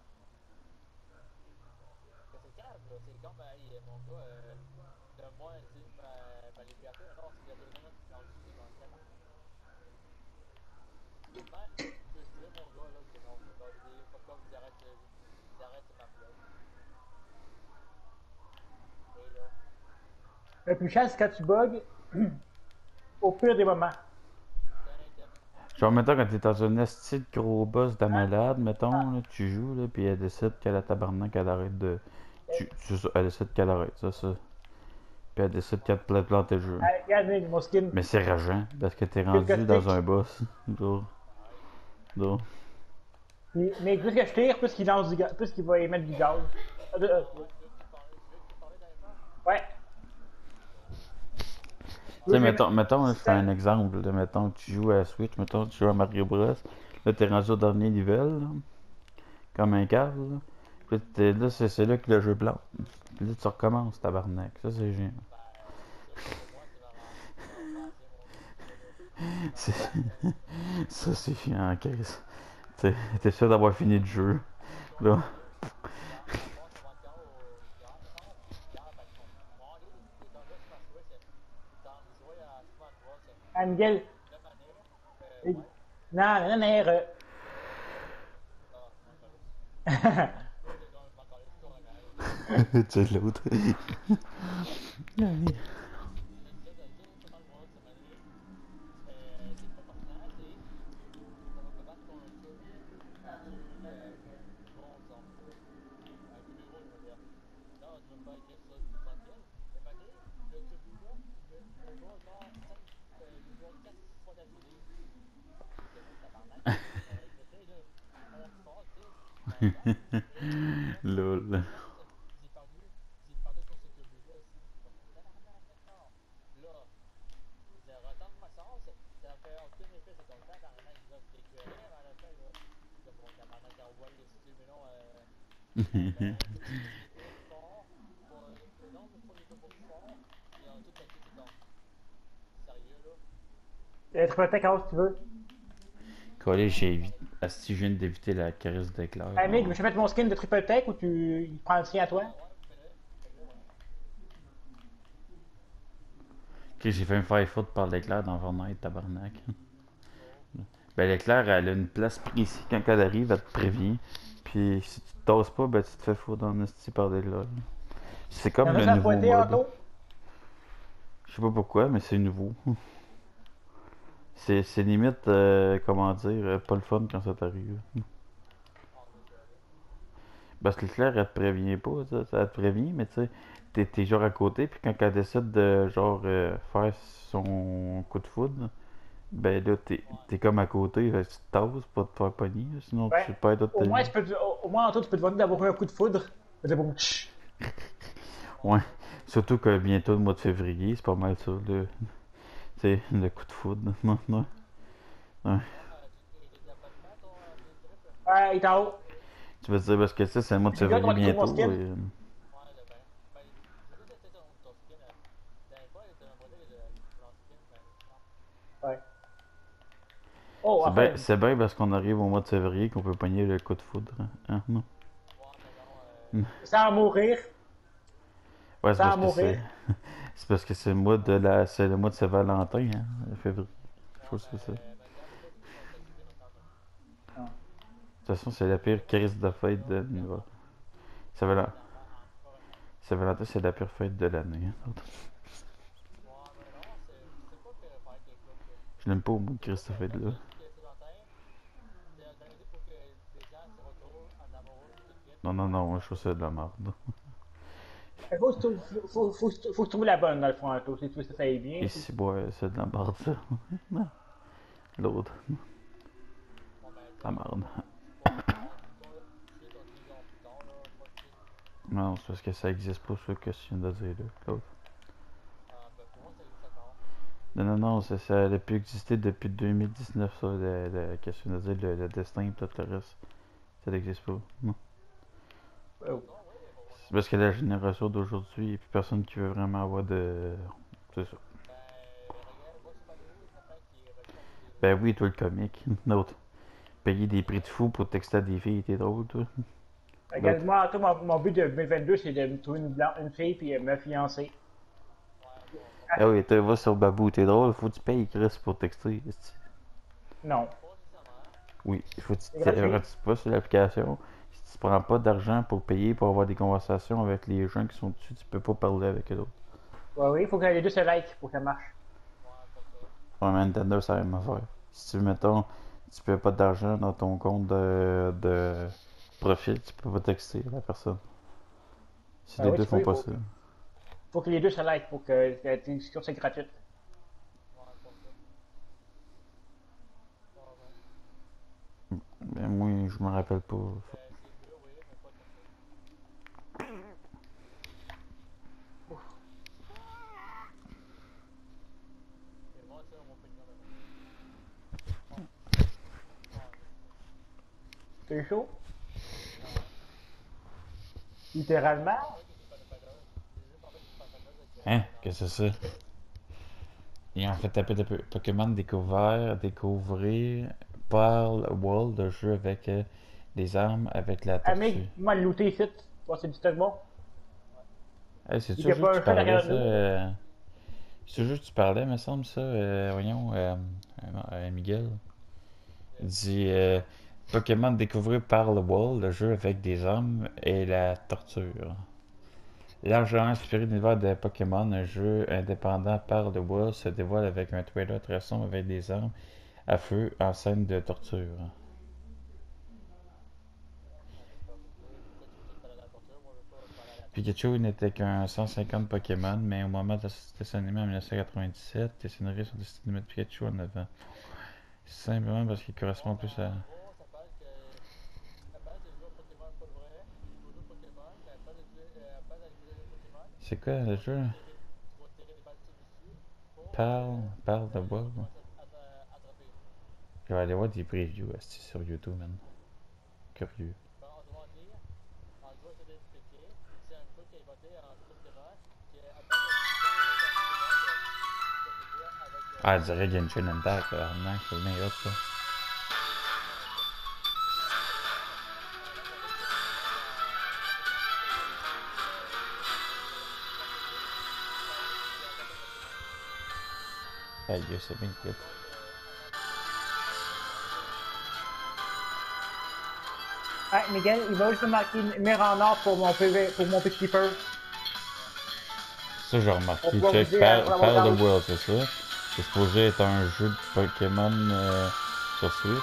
Que c'est calme, là, c'est comme, hey, mon gars, euh, donne-moi tu sais, ma, ma liberté, mais non, c'est qu'il y a deux minutes qui sont dessus, c'est dans le tabarnak. Même, je te dirais, mon gars, là, que non, c'est pas vidéo, pas comme ils arrêtent, euh, ils arrêtent ce map-là. Et là, Le plus cher, c'est quand tu bugs au pire des moments. t'inquiète. Genre, mettons, quand t'es dans un esti de gros boss de malade, mettons, là, tu joues, là, pis elle décide qu'elle a tabarnak, elle arrête de. Tu, c'est ça, elle décide qu'elle arrête, ça, ça. Pis elle décide qu'elle te plante le jeu. Hey, regarde, mec, mon skin. Mais c'est rageant, parce que t'es le rendu caustique. dans un boss. Genre, Pareil. genre. Puis, mais plus que je tire, plus qu'il lance du gaz, plus qu'il va émettre du gaz. Euh, euh, Ah ouais, tu veux que tu parles, tu veux que tu parles d'Alpha? ouais. Tu sais, Oui, mais- mettons, mettons, je fais un exemple, là, mettons que tu joues à Switch, mettons que tu joues à Mario Bros. Là, t'es rendu au dernier niveau, là, comme un cave, là. Puis là, t'es- là, c'est c'est là que le jeu plante. Puis là, tu recommences, tabarnak. Ça, c'est génial. Ben, d'après moi, tu vas remplacer mon gars, là. C'est- Ça, c'est chiant, Chris. T'es t'es sûr d'avoir fini le jeu. Là. Je pense qu'on va encore au hier, mettons. Hier, parce qu'on on a des des congés sur ma Switch, dans le jouer à Smash Bros. Ah, Miguel. Même année, euh, euh, ouais. Non, non, non, non, euh, Ah, je m'en calisse. Moi, c'est comme je m'en calisse, c'est ton Tu sais, l'autre. Le jeu de jeu Smash Bros. Cette année, euh, c'est pas personnel, c'est ça va te battre contre un Kirby sur euh, bronze. Un numéro, je veux dire. Non, je veux pas écrire ça tranquille. Mais maintenant, le Kirby là, il me, il me bat genre cinq, euh, il me bat quatre fois d'affilée. C'est mon tabarnak. Euh, je me dis, là, je monte fort, tu sais. Mais non. Et là, Lol. j'ai perdu, j'ai perdu contre ce Kirby-là aussi. Je suis comme, tabarnak, d'accord. Là, je retente ma chance, ça fait aucun effet, c'est comme tabarnak, là, j'étais écœuré, mais à la fin, là, c'est bon, tabarnak, envoie les studios, mais non, euh, euh, ben, Kirby, il est trop fort, pour le nombre de fois qu'il était pas fort, et en tout cas, c'est comme, sérieux, là. euh, tu peux attaquer quand tu veux. Collé, j'ai évité. Asti, je viens d'éviter la caresse d'éclair. Hey, Mig, je vais mettre mon skin de Triple Tech ou tu il prend le sien à toi? Ouais, ouais, fais-le, fais-le, ouais. Ok, j'ai fait un fire foot par l'éclair dans Fortnite, tabarnak. Oh, Ben, l'éclair, elle a une place précise. Quand elle arrive, elle te prévient. Puis si tu te tasses pas, ben tu te fais foutre dans esti par l'éclair. C'est comme T'en le as ça à nouveau pointer, mode. Otto? Je sais pas pourquoi, mais c'est nouveau. C'est c'est limite, euh, comment dire, euh, pas le fun quand ça t'arrive. en effet, là. Parce que l'éclair, elle te prévient pas, ça, ça te prévient, mais tu sais, t'es t'es genre à côté, puis quand elle décide de genre euh, faire son coup de foudre, ben là, t'es Ouais. t'es comme à côté, fait que tu te tasses pour te faire pogner, là, sinon Ouais. tu perds toute ta Au moins, vie. tu peux, te- au, au moins, Otto, tu peux te vanter d'avoir eu un coup de foudre. C'est bon. Tch. Ouais, surtout que bientôt le mois de février, c'est pas mal ça, le, c'est le coup de foudre maintenant. Ouais. Ah, tu, il est déjà pas de temps, ton, euh, tes tripes? Ouais, il est en haut. Tu veux dire parce que ça, c'est le mois de J'ai hâte février d'avoir des gros bientôt. skins. Et... Ouais, le ben. Ben, je veux juste essayer ton, ton skin. euh, La dernière fois, tu m'as demandé de ton skin, mais non. Ouais. Oh, C'est bien enfin, c'est bien parce qu'on arrive au mois de février qu'on peut pogner le coup de foudre. Hein? Non? Ouais, mais non, Mm. euh. sans mourir, Ouais, c'est sans parce que mourir. c'est. C'est parce que c'est le mois de la. C'est le mois de Saint-Valentin, hein? Février. Je Ouais, pense que c'est ça. mais maintenant, je sais pas si tu vas t'activer maintenant. Ah. De toute façon, c'est la pire crise de fête de l'univers. Saint-Valentin, Dernièrement, encore un an. Saint-Valentin, c'est la pire fête de l'année. Hein? Ouais, mais non, c'est c'est pas que faire quelque chose. que- Je l'aime pas au mot C'est crise pas de que quand fête-là. tu dis que c'est longtemps, c'est organisé pour que les gens se retrouvent en amoureux, tout de suite. Non, non, non, moi je trouve ça de la merde. Il faut, faut, faut, faut, faut, faut trouver la bonne dans le fond, toi. Si tu veux que ça aille bien. Et c'est- si, ouais, c'est de la merde, ça. L'autre, Bon, ben, la t'as. merde. C'est pas bon, dis-toi, chier ton trigger plus tard, là. Pas chier. Non, c'est parce que ça existe pas, ça que je viens de dire, là. L'autre. Ah, ben, pour moi, ça existe encore. Non, non, non, ça, ça a pu exister depuis deux mille dix-neuf, ça, le, le, qu'est-ce que je viens de dire, le, le destin et tout le reste. Ça n'existe pas. Non. Oh. Non, oui, bon, ouais, C'est non. parce que la génération d'aujourd'hui, il n'y a plus personne qui veut vraiment avoir de. C'est ça. Ben, regarde, moi, sur Malou, il y a quelqu'un qui reçoit tous les jours. Ben oui, toi, le comique. L'autre. Payer des prix de fou pour texter à des filles, t'es drôle, toi. Regarde, moi, toi, mon, mon but de deux mille vingt-deux, c'est de me trouver une, blanc, une fille puis euh, me fiancer. Ouais, bon, bon. Ah oui, tu vas sur Babou, t'es drôle, faut que tu payes Chris pour texter. esti. Non. Pas nécessairement. Oui, il faut que C'est tu gratuit. te pas sur l'application. Si tu prends pas d'argent pour payer pour avoir des conversations avec les gens qui sont dessus, tu peux pas parler avec eux autres. Ouais, oui, il faut que les deux se like pour que ça marche. Ouais, pas ça. Ouais, mais Nintendo, c'est la même affaire. Si tu mettons, tu payes pas d'argent dans ton compte de, de profil, tu peux pas texter la personne. Si Ben les oui, deux tu peux, font il pas faut, ça. faut que les deux se like pour que la discussion soit gratuite. Ouais, pas ça. Ouais, ouais. Ben moi, je me rappelle pas. Ben, c'est bleu, oui, mais pas texté. C'est moi, ça, mon opinion, là. Ouais. Ouais, C'est chaud? c'est ça. Littéralement? Ouais. J'ai juste parlé que c'est pas de valeur. J'ai juste parlé que c'est pas de valeur avec Hein? euh, Qu'est-ce que c'est ça? Et en fait, taper de Pokémon découvert, découvrir Pearl World, le jeu avec euh, des armes avec la tortue. Amic, moi, le looter ici. Ouais, c'est du stock bon. Hey, c'est Il ça y a juste pas que un tu chat parlais, derrière ça? nous. Euh... C'est juste que tu parlais, me semble, ça? Euh, voyons, euh, euh, Miguel. Il dit euh, Pokémon découvrir Pearl World, le jeu avec des armes et la torture. Largement inspiré de l'univers de Pokémon, un jeu indépendant Pearl World se dévoile avec un trailer très sombre avec des armes à feu en scène de torture. Amic, comme tu veux. Toi, tu veux tout parler à la torture. Moi, je veux pas parler à la torture. Pikachu n'était qu'un cent cinquante Pokémon, mais au moment de ce dessin animé en mille neuf cent quatre-vingt-dix-sept, les scénarios sont décidés de mettre Pikachu en avant. Simplement parce qu'il correspond Bon, ben, plus à. en gros, ça parle que. Ça parle de jouer au Pokémon pas vrai. Tu vas jouer au Pokémon, mais pas de tuer. Euh, pas d'utiliser le Pokémon. C'est quoi Tu le vas jeu? tirer, tu vas tirer des balles dessus pour Parle, euh, parle de euh, les World. Pokémon s'attraper. Je vais aller voir des previews esti, sur YouTube, man. Curieux. Ben, autrement dit, en gros, c'est d'expliquer. C'est un truc qui est inventé en Pokémon. Qui est à base d'utiliser Pokémon comme Pokéball. euh, Tu peux jouer avec. Ah, Euh, je dirais Genshin Impact, là. Non, c'est bien hot, ça. ben, écoute, si tu veux vraiment, vraiment regarder ce Pokémon dans, dans sa possibilité de, de, de, de, de l'appliquer, ben, tu as besoin de Pokémon. Aïe, c'est bien hot. Donc, euh, en anglais, en anglais, il dit Ah, Miguel, il va juste me marquer une mire en or pour mon P V, pour mon petit keeper. Ça, j'ai On remarqué. pourra Check, vous dire Par après avoir Parle parlé. the World, c'est ça. C'est supposé être un jeu de Pokémon euh, sur Switch.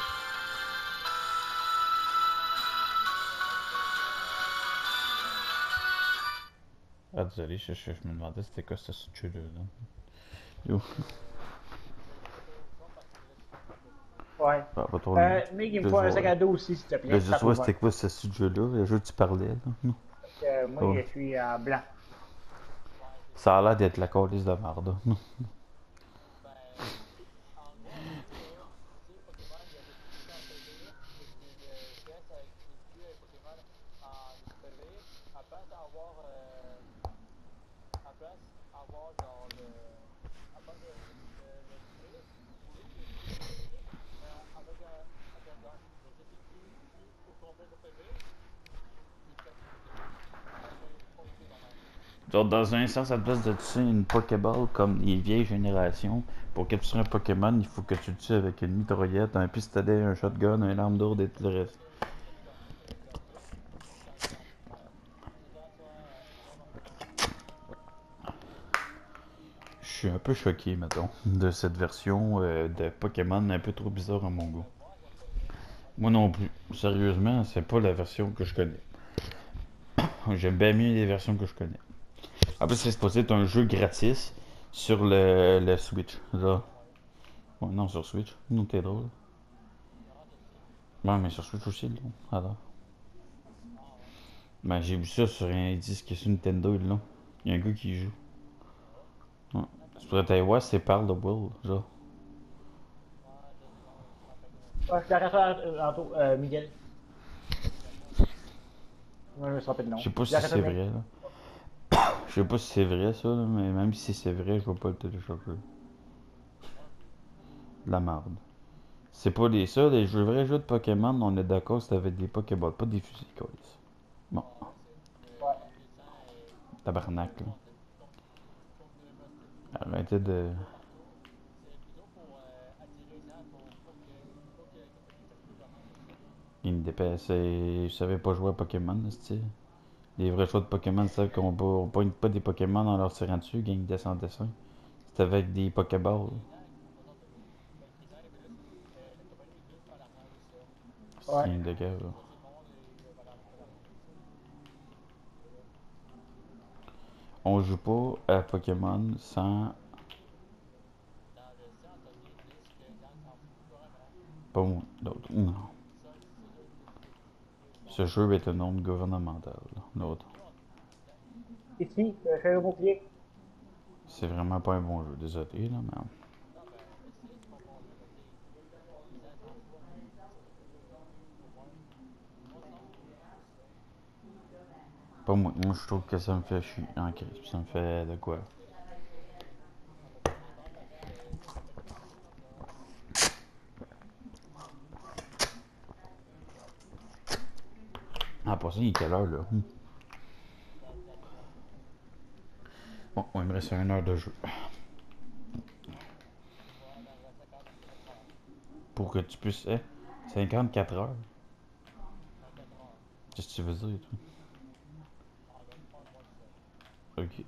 Ah, désolé, je, je, je me demandais c'était quoi ce jeu-là. Là. Yo. je vais couper le son parce qu'il me laisse super couper. Ouais. Ah, pas trop Euh, long. Mick, il me Deux faut un jours, sac là. à dos aussi, s'il te plaît. Ben, Ça juste pour voir moi. c'était quoi ce jeu-là, le jeu que tu parlais. Là. Parce que moi, Ouais. je suis en blanc. Ouais, c'est Ça ça. a l'air d'être la calice de merde. Ben, en gros, on dit, là, tu sais, Pokémon, il y a des petites missions à faire. Et tu le fais, ça, tu tues un Pokémon P V, à place d'avoir. Euh, à place d'avoir genre le. À place de, de le tuer, oui, il est tué, mais avec un, avec un gun. Mais si tu tues, tues au complet le P V, il pète tout. Ça fait pas OK quand même. Genre, dans un sens, à la place de tuer une Pokéball comme les vieilles générations, pour capturer un Pokémon, il faut que tu le tues avec une mitraillette, un pistolet, un shotgun, un arme lourde et tout le reste. Je suis un peu choqué, mettons, de cette version euh, de Pokémon un peu trop bizarre à mon goût. Moi non plus. Sérieusement, c'est pas la version que je connais. J'aime bien mieux les versions que je connais. En plus, c'est supposé être un jeu gratis sur le, le Switch. Là. Ouais, non, sur Switch. Non, t'es drôle. Ouais, mais sur Switch aussi, là. Alors. Ben, j'ai vu ça sur un disque sur Nintendo, là. Il y a un gars qui y joue. Ouais. C'est pour être ouais, c'est Parle de World, genre. Ouais, je t'arrête ça tantôt, euh, Miguel. Moi, je me suis trompé de nom. Je sais pas si J'arrête c'est ça, vrai, là. Je sais pas si c'est vrai, ça, là, mais même si c'est vrai, je vais pas le télécharger. De la merde. C'est pas les ça, les jeux, vrais jeux de Pokémon, on est d'accord, c'est avec des Pokéballs, pas des fusils, quoi. Bon. Ouais. Tabarnak, là. Arrêtez de. Il me dépasse. Je savais pas jouer à Pokémon, c'est. Les vrais choix de Pokémon, c'est qu'on on pogne pas des Pokémon en leur tirant dessus, gang descend dessin. C'est avec des Pokéballs. Ouais. C'est une de guerre, là. On joue pas à Pokémon sans. Pas moi, d'autres. Non. Ce jeu est un nom gouvernemental, l'autre. Ici, je fais le bouclier. C'est vraiment pas un bon jeu, désolé, là, mais. Pas moi. Moi, je trouve que ça me fait chier en crise. Ça me fait de quoi. Ah, pour ça, il est quelle heure, là? Hmm. Bon, il me reste une heure de jeu. Pour que tu puisses. Eh, cinquante-quatre heures. Qu'est-ce que tu veux dire, toi? Ok.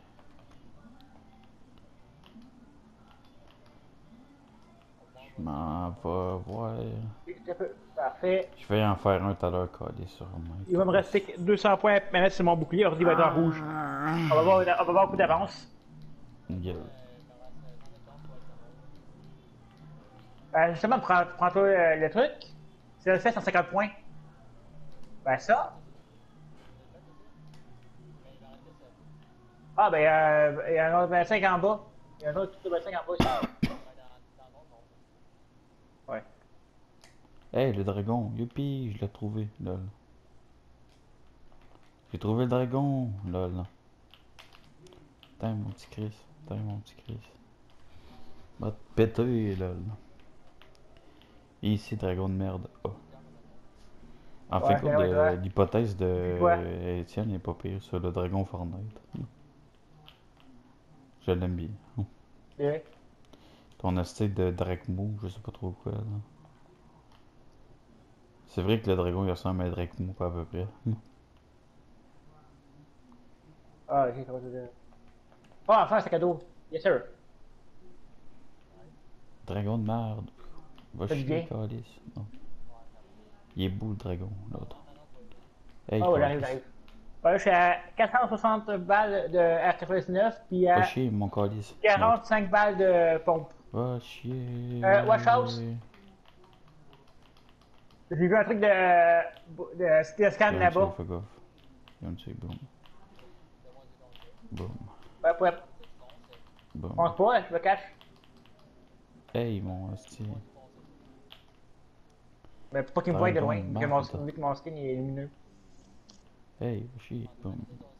Je m'en vais voir. Parfait. Je vais en faire un tout à l'heure, calé sur moi. Il va me rester deux cents points à mettre sur mon bouclier, l'ordi va être en rouge. On va voir, on va voir un coup d'avance. Gueule. Euh, justement, prends- prends-toi euh, le truc. C'est le fait cent cinquante points. Ben ça. Ah ben euh, il y a un autre vingt-cinq en bas. Il y a un autre vingt-cinq en bas aussi. Ouais. Hey, le dragon. Youpi, je l'ai trouvé, lol. J'ai trouvé le dragon, lol. Putain, mon petit Chris. Putain, mon petit Chris. Va te péter, lol. Et ici, dragon de merde. Oh. En Ouais, fait, ouais, ouais, de ouais. l'hypothèse de Ouais. Étienne n'est pas pire sur le dragon Fortnite. Je l'aime bien. Ouais. Ton astuce de Drakmou, je sais pas trop quoi, là. C'est vrai que le dragon il ressemble à un Drakmou, pas à peu près. Ah, ok, comment ça dire. Ah, enfin, c'est cadeau. Yes, sir. Dragon de merde. Va Ça dit chier, bien. calice. Non. Il est beau le dragon, l'autre. Hey, Ah, ouais, j'arrive, calice. j'arrive. Ouais, je suis à quatre cent soixante balles de R quatre-vingt-dix-neuf, puis Va à chier, mon calice. L'autre. quarante-cinq balles de pompe. Va chier. Euh, Watch House. J'ai vu un truc de, de cité scan Don't say là-bas. fuck off. Don't say boom. Boom. Ouais, ouais. Je Boom. pense pas, je me cache. Hey, mon hostie. Mais pas qu'il me voie de loin, Dragon de vu que mon, marde. vu que mon skin il est lumineux. Hey, chier, boum.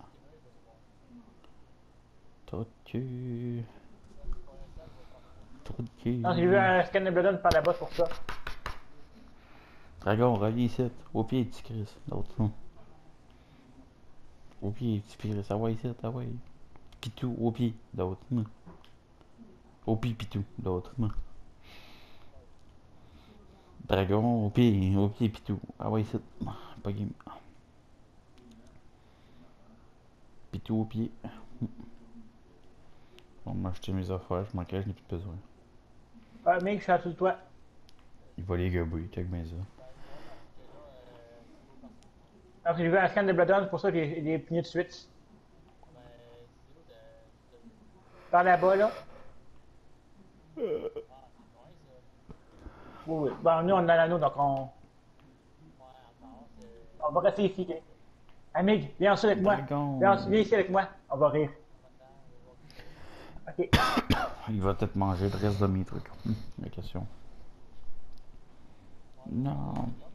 Trop de cul. Trop de cul. Non, j'ai vu un scan de Bloodhound par là-bas pour ça. Dragon, reviens ici. Au pied, petit Chris. L'autre, non. Au pied, petit Chris. Ah ouais, ici, ah ouais. Pitou, au pied. L'autre, non. Au pied, Pitou. L'autre, non. Dragon, au pied, au pied, Pitou. Ah ouais, ici. Pas game. Pitou, au pied. On m'a acheté mes affaires. Je manquais, je n'ai plus besoin. Ah, mec, je suis sur le toit. Il va les gober, check bien ça. Alors, j'ai vu un scan de Bloodhound, pour ça que j'ai j'ai pigné de suite. Par là-bas, là. Oui, oui. Bon, nous, on est dans l'anneau, donc on. On va rester ici. ok? Amig, viens ici avec moi. Dragon. Viens, viens ici avec moi. On va rire. Ok. Il va peut-être manger le reste de mes trucs. Hum, la question. Non.